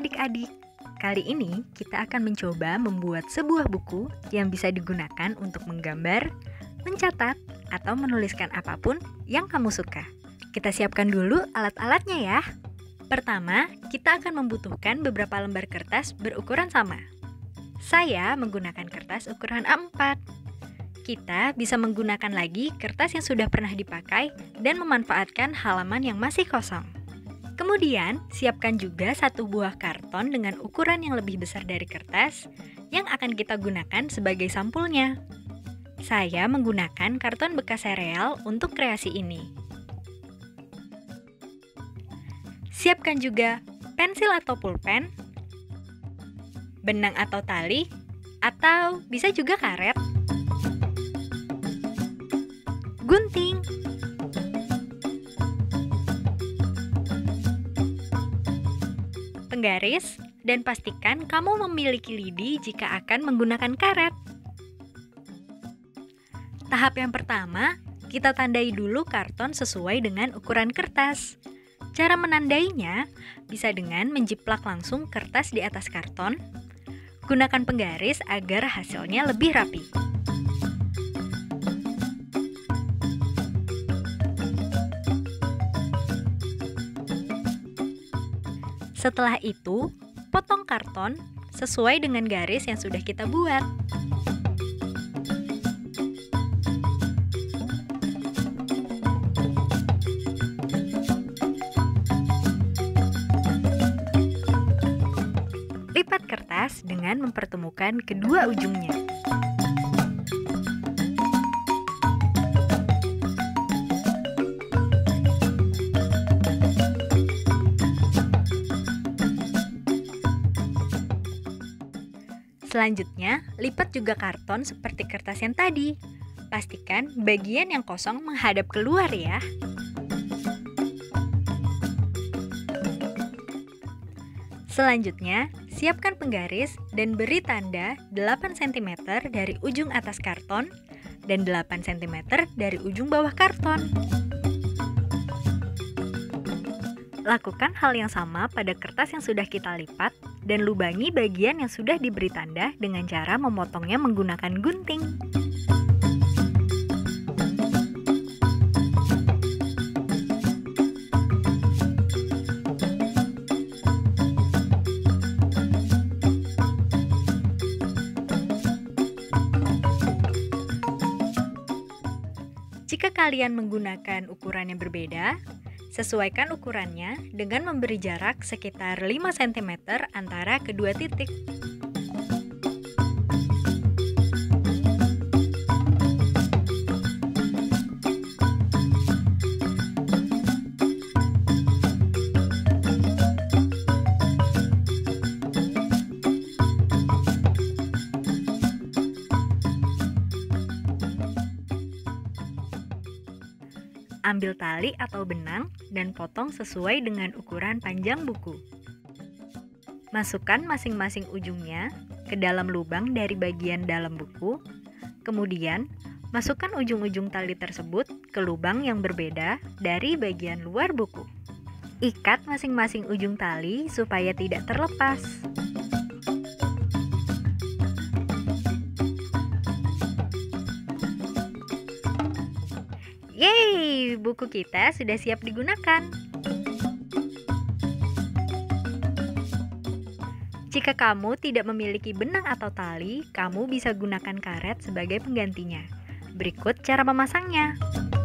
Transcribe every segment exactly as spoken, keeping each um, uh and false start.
adik-adik. Kali ini kita akan mencoba membuat sebuah buku yang bisa digunakan untuk menggambar, mencatat, atau menuliskan apapun yang kamu suka. Kita siapkan dulu alat-alatnya ya. Pertama, kita akan membutuhkan beberapa lembar kertas berukuran sama. Saya menggunakan kertas ukuran A empat. Kita bisa menggunakan lagi kertas yang sudah pernah dipakai dan memanfaatkan halaman yang masih kosong. Kemudian, siapkan juga satu buah karton dengan ukuran yang lebih besar dari kertas yang akan kita gunakan sebagai sampulnya. Saya menggunakan karton bekas sereal untuk kreasi ini. Siapkan juga pensil atau pulpen, benang atau tali, atau bisa juga karet, gunting, penggaris, dan pastikan kamu memiliki lidi jika akan menggunakan karet. Tahap yang pertama, kita tandai dulu karton sesuai dengan ukuran kertas. Cara menandainya bisa dengan menjiplak langsung kertas di atas karton. Gunakan penggaris agar hasilnya lebih rapi. Setelah itu, potong karton sesuai dengan garis yang sudah kita buat. Lipat kertas dengan mempertemukan kedua ujungnya. Selanjutnya, lipat juga karton seperti kertas yang tadi. Pastikan bagian yang kosong menghadap keluar ya. Selanjutnya, siapkan penggaris dan beri tanda delapan sentimeter dari ujung atas karton dan delapan sentimeter dari ujung bawah karton. Lakukan hal yang sama pada kertas yang sudah kita lipat dan lubangi bagian yang sudah diberi tanda dengan cara memotongnya menggunakan gunting. Jika kalian menggunakan ukuran yang berbeda, sesuaikan ukurannya dengan memberi jarak sekitar lima sentimeter antara kedua titik. Ambil tali atau benang dan potong sesuai dengan ukuran panjang buku. Masukkan masing-masing ujungnya ke dalam lubang dari bagian dalam buku. Kemudian, masukkan ujung-ujung tali tersebut ke lubang yang berbeda dari bagian luar buku. Ikat masing-masing ujung tali supaya tidak terlepas. Yeay, buku kita sudah siap digunakan. Jika kamu tidak memiliki benang atau tali, kamu bisa gunakan karet sebagai penggantinya. Berikut cara memasangnya.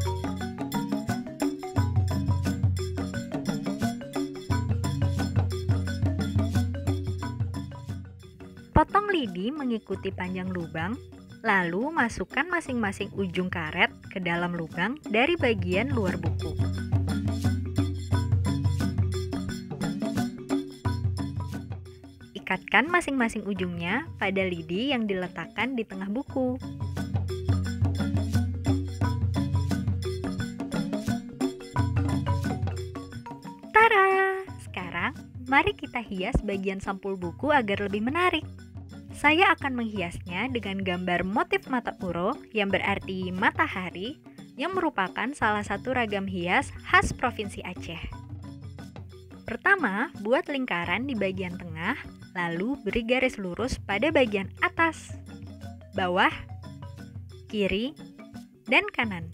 Potong lidi mengikuti panjang lubang. Lalu masukkan masing-masing ujung karet ke dalam lubang dari bagian luar buku. Ikatkan masing-masing ujungnya pada lidi yang diletakkan di tengah buku. Tara! Sekarang, mari kita hias bagian sampul buku agar lebih menarik. Saya akan menghiasnya dengan gambar motif mata uro yang berarti matahari yang merupakan salah satu ragam hias khas Provinsi Aceh. Pertama, buat lingkaran di bagian tengah, lalu beri garis lurus pada bagian atas, bawah, kiri, dan kanan.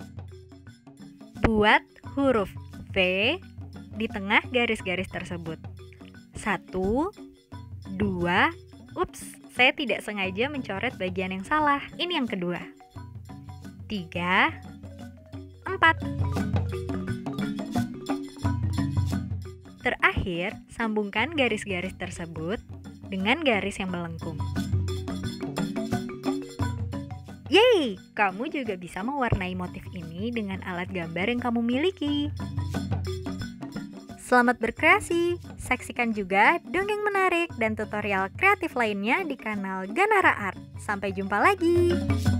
Buat huruf V di tengah garis-garis tersebut. Satu, dua, ups, saya tidak sengaja mencoret bagian yang salah. Ini yang kedua. Tiga, empat. Terakhir, sambungkan garis-garis tersebut dengan garis yang melengkung. Yeay, kamu juga bisa mewarnai motif ini dengan alat gambar yang kamu miliki. Selamat berkreasi! Saksikan juga dongeng menarik dan tutorial kreatif lainnya di kanal Ganara Art. Sampai jumpa lagi!